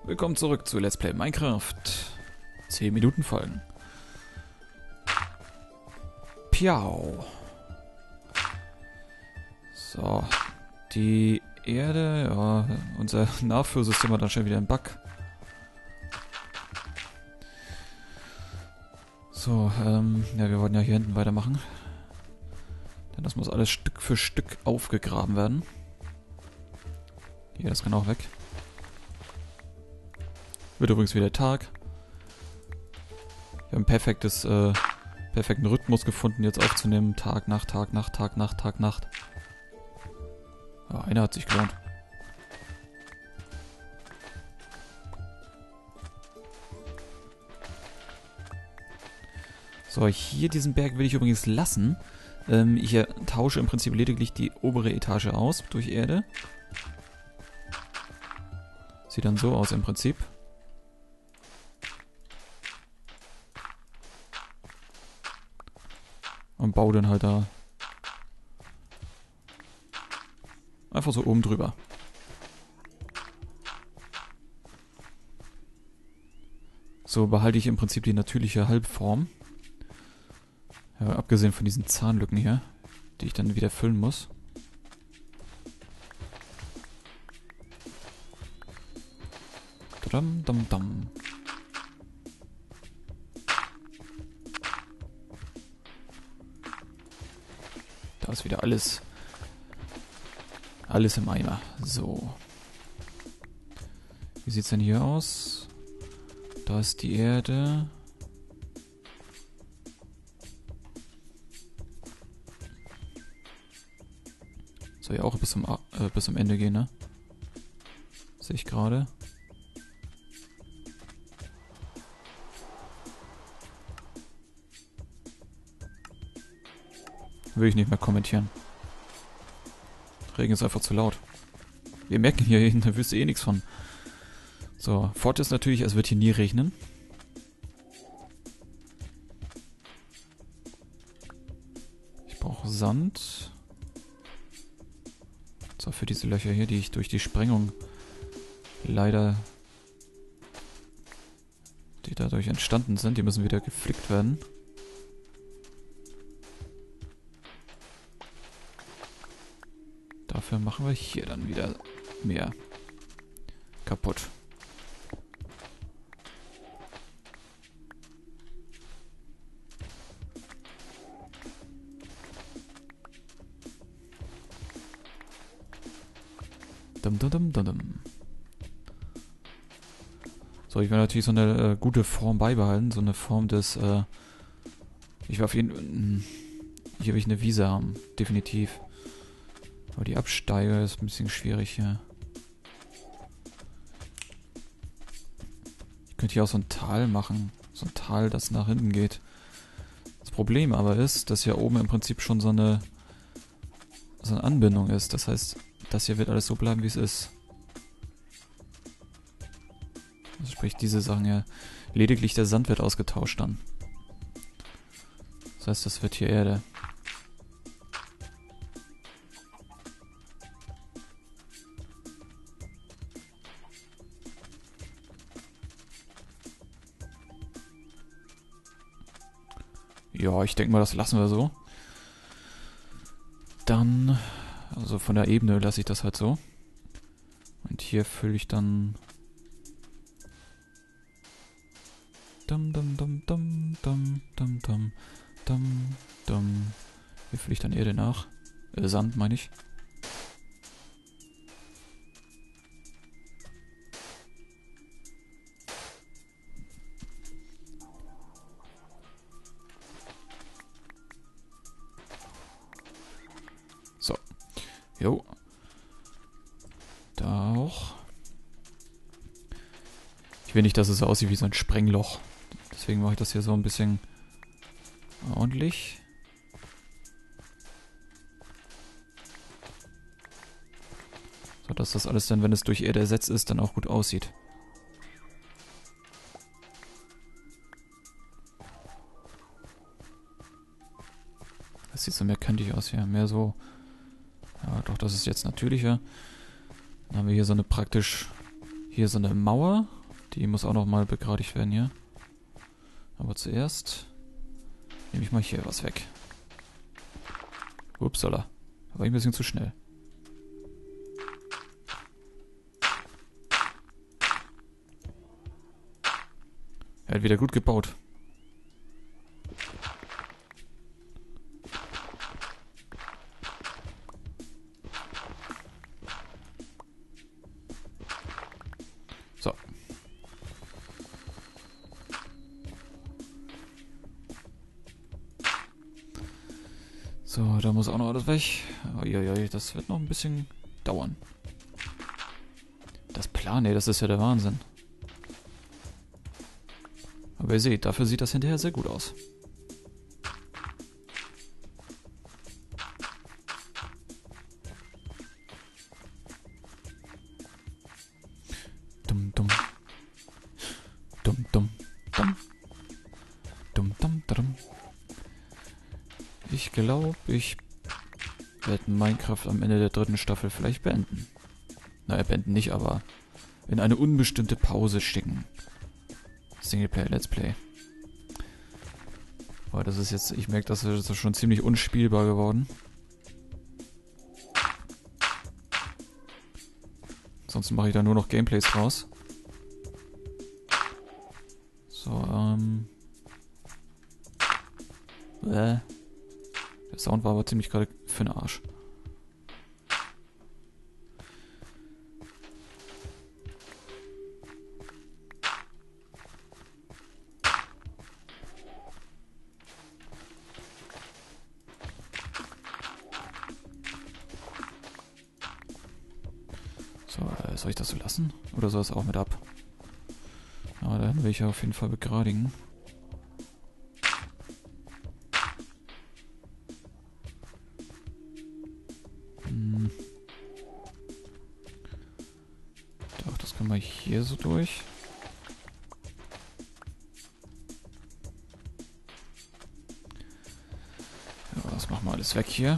Willkommen zurück zu Let's Play Minecraft. 10 Minuten Folgen. Piau. So, die Erde, ja, unser Nachführsystem hat dann schon wieder einen Bug. So, ja, wir wollten ja hier hinten weitermachen. Denn das muss alles Stück für Stück aufgegraben werden. Hier, das kann auch weg. Wird übrigens wieder Tag. Wir haben perfekten Rhythmus gefunden, jetzt aufzunehmen. Tag, Nacht, Tag, Nacht, Tag, Nacht, Tag, Nacht. Ja, einer hat sich gelohnt. So, hier diesen Berg will ich übrigens lassen. Ich tausche im Prinzip lediglich die obere Etage aus durch Erde. Sieht dann so aus im Prinzip. Und baue dann halt da einfach so oben drüber. So behalte ich im Prinzip die natürliche Halbform. Ja, abgesehen von diesen Zahnlücken hier, die ich dann wieder füllen muss. Dam, dam, dam. Da ist wieder alles im Eimer. So. Wie sieht's denn hier aus? Da ist die Erde. Soll ja auch bis zum Ende gehen, ne? Sehe ich gerade. Will ich nicht mehr kommentieren. Regen ist einfach zu laut. Wir merken hier in der Wüste eh nichts von. So, Fort ist natürlich, es wird hier nie regnen. Ich brauche Sand. So, für diese Löcher hier, die ich durch die Sprengung leider, die dadurch entstanden sind, die müssen wieder geflickt werden. Dafür machen wir hier dann wieder mehr kaputt. Dum, dum, dum, dum, dum. So, ich will natürlich so eine gute Form beibehalten. So eine Form des, ich will auf jeden Fall, hier will ich eine Wiese haben. Definitiv. Aber die Absteige ist ein bisschen schwierig hier. Ich könnte hier auch so ein Tal machen. So ein Tal, das nach hinten geht. Das Problem aber ist, dass hier oben im Prinzip schon so eine Anbindung ist. Das heißt, das hier wird alles so bleiben, wie es ist. Also sprich, diese Sachen ja. Lediglich der Sand wird ausgetauscht dann. Das heißt, das wird hier Erde. Ja, ich denke mal, das lassen wir so. Dann, also von der Ebene lasse ich das halt so. Und hier fülle ich dann... Dum, dum, dum, dum, dum, dum, dum, dum, dum. Hier fülle ich dann Erde nach. Sand, meine ich. So. Jo. Da auch. Ich will nicht, dass es so aussieht wie so ein Sprengloch. Deswegen mache ich das hier so ein bisschen ordentlich. So, dass das alles dann, wenn es durch Erde ersetzt ist, dann auch gut aussieht. Das sieht so mehr kantig aus hier. Mehr so... Ja, doch, das ist jetzt natürlicher. Dann haben wir hier so eine praktisch Hier so eine Mauer. Die muss auch nochmal begradigt werden hier. Aber zuerst nehme ich mal hier was weg. Upsala. Da war ich ein bisschen zu schnell. Er hat wieder gut gebaut. So. So, da muss auch noch alles weg. Uiuiui, das wird noch ein bisschen dauern. Das Plan, ey, das ist ja der Wahnsinn. Aber ihr seht, dafür sieht das hinterher sehr gut aus. Dum dum. Dum dum dum. Dum dum dum. Ich glaube, ich werde Minecraft am Ende der 3. Staffel vielleicht beenden. Naja, beenden nicht, aber in eine unbestimmte Pause stecken. Singleplayer Let's Play. Aber das ist jetzt, ich merke, das ist schon ziemlich unspielbar geworden. Sonst mache ich da nur noch Gameplays raus. So, der Sound war aber ziemlich gerade für den Arsch. So, soll ich das so lassen? Oder soll es auch mit ab? Ja, dann will ich ja auf jeden Fall begradigen. Doch, das können wir hier so durch. Ja, das machen wir alles weg hier.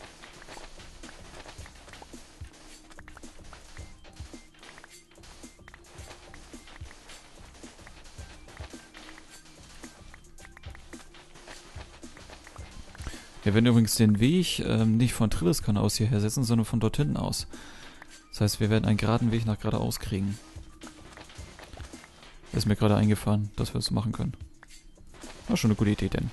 Wir werden übrigens den Weg nicht von Trilliskan aus hierher setzen, sondern von dort hinten aus. Das heißt, wir werden einen geraden Weg nach geradeaus kriegen. Ist mir gerade eingefallen, dass wir das machen können. War schon eine gute Idee, denn.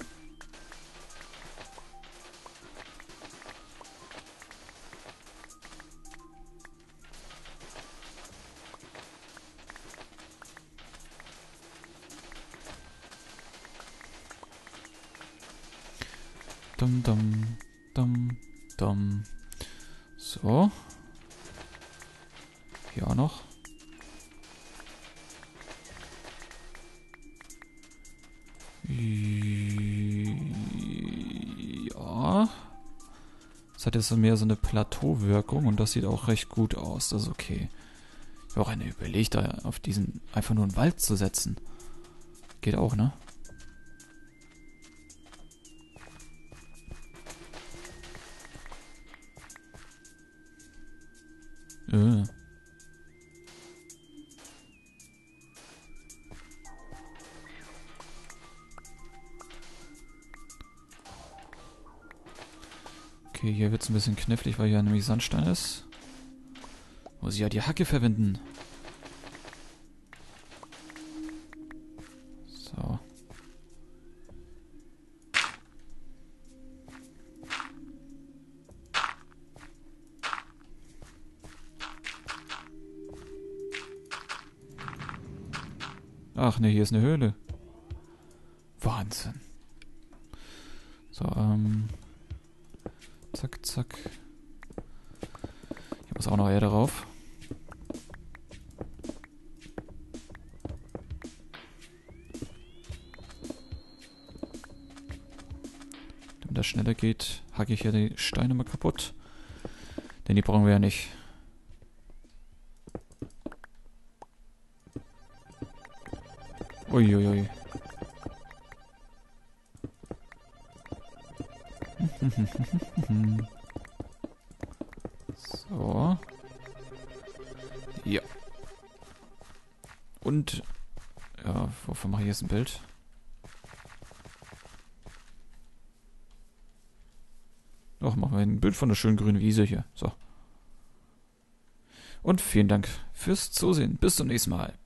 Dum dum dum dum. So. Hier auch noch. Ja. Das hat jetzt mehr so eine Plateauwirkung und das sieht auch recht gut aus. Das ist okay. Ich habe auch eine überlegt, da auf diesen einfach nur einen Wald zu setzen. Geht auch, ne? Okay, hier wird es ein bisschen knifflig, weil hier nämlich Sandstein ist. Muss ich ja die Hacke verwenden. So. Ach ne, hier ist eine Höhle. Wahnsinn. So, zack, zack. Hier muss auch noch Erde drauf. Damit das schneller geht, hacke ich hier die Steine mal kaputt. Denn die brauchen wir ja nicht. Uiuiui. So. Ja. Und, ja, wovon mache ich jetzt ein Bild? Doch, machen wir ein Bild von der schönen grünen Wiese hier. So. Und vielen Dank fürs Zusehen. Bis zum nächsten Mal.